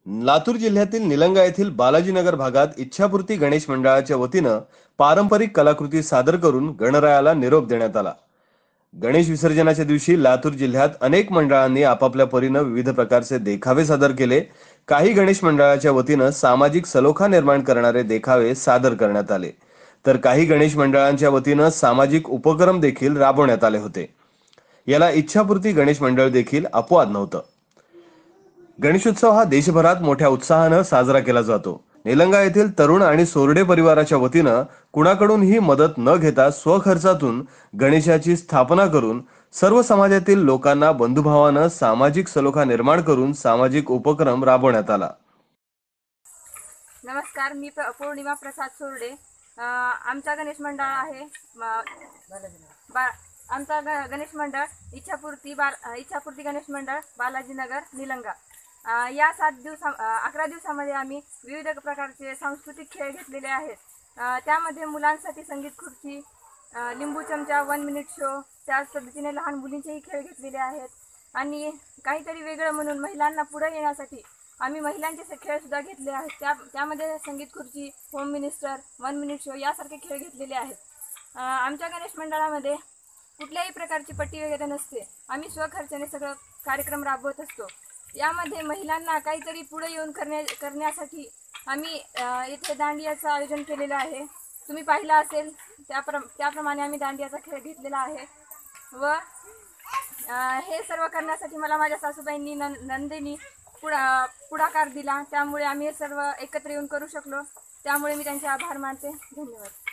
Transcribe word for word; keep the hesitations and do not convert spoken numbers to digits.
लातूर जिल्ह्यातील निलंगा येथील बालाजीनगर भागात इच्छापूर्ती गणेश मंडळाच्या वतीनं पारंपरिक कलाकृती सादर करून गणरायाला निरोप देण्यात आला। गणेश विसर्जनाच्या दिवशी लातूर जिल्ह्यात अनेक मंडळांनी आपापल्या परीनं विविध प्रकारचे देखावे सादर केले। काही गणेश मंडळाच्या वतीनं सामाजिक सलोखा निर्माण करणारे देखावे सादर करण्यात आले, तर काही गणेश मंडळांच्या वतीनं सामाजिक उपक्रम देखील राबवण्यात आले होते। याला इच्छापूर्ती गणेश मंडळ देखील अपवाद नव्हतं। गणेशोत्सव हा देशभरात मोठ्या उत्साहानं साजरा केला जातो। निलंगा येथील तरुण आणि सोरडे परिवाराच्या वतीनं कुणाकडूनही मदत न घेता स्वखर्चातून गणेशाची स्थापना करून सर्व समाजातील लोकांना बंधुभावानं सामाजिक सलोखा निर्माण करून सामाजिक उपक्रम राबवण्यात आला। नमस्कार, मी पौर्णिमा प्रसाद सोरडे। आमचा गणेश मंडळ आहे बा आमचा गणेश मंडळ इच्छापूर्ती बा इच्छापूर्ती गणेश मंडळ बालाजीनगर निलंगा। या सात दिवसा अकरा दिवसामध्ये आम्ही विविध प्रकारचे सांस्कृतिक खेळ घेतलेले आहेत। त्यामध्ये मुलांसाठी संगीत खुर्ची, लिंबू चमचा, वन मिनिट शो, त्याच पद्धतीने लहान मुलींचेही खेळ घेतलेले आहेत। आणि काहीतरी वेगळं म्हणून महिलांना पुढे येण्यासाठी आम्ही महिलांचे खेळ सुद्धा घेतले आहेत। त्या त्यामध्ये संगीत खुर्ची, home minister, one minute show यासारखे खेळ घेतलेले आहेत। आमच्या गणेश मंडळामध्ये कुठल्याही प्रकारची पट्टी वगैरे नसते। आम्ही स्वखर्चाने सगळं कार्यक्रम राबवत असतो। यामध्ये महिलांना काहीतरी पुढे येऊन करण्या करण्यासाठी आम्ही इथे दांडियाचं आयोजन केलेलं आहे। तुम्ही पाहिलं असेल त्याप्र त्याप्रमाणे आम्ही दांडियाचा खेळ घेतलेला आहे। व हे सर्व करण्यासाठी मला माझ्या सासूबाईंनी नं नंदेनी पुढा पुढाकार दिला, त्यामुळे आम्ही सर्व एकत्र येऊन करू शकलो। त्यामुळे मी त्यांचे आभार मानते। धन्यवाद।